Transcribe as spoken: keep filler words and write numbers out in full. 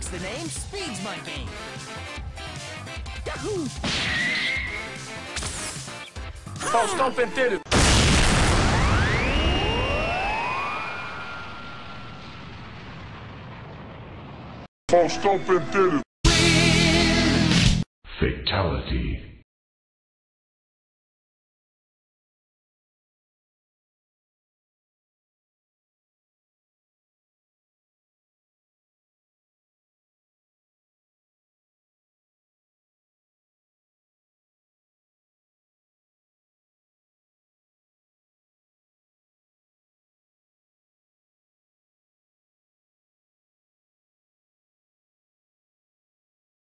likes the name, speeds my game. Yahoo! Faustão Pentelho. Faustão Pentelho. Fatality.